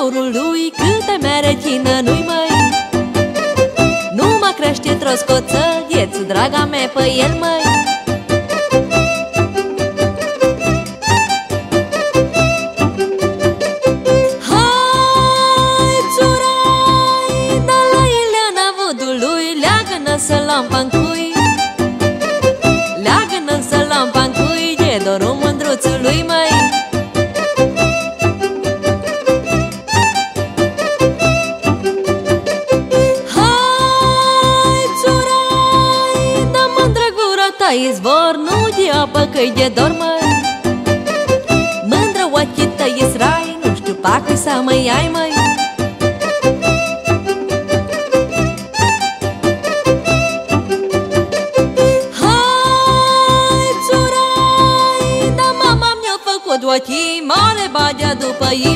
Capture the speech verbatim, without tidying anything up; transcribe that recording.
norul lui, câte merechină nu-i măi. Nu mă crește troscoță, ghețu, draga mea, pe el măi. Hai, țurai, da la Ileana vodului, leagă-nă să lampa-n cui, leagă-nă să lampa-n cui, de dorul mândruțului măi. Izvor nu de apă, că-i de dor, măi. Mândră ochii tăi-s rai, nu știu pacui să mă ai, măi. Hai, țurai, da mama mi-a făcut ochii mare, badea după ei.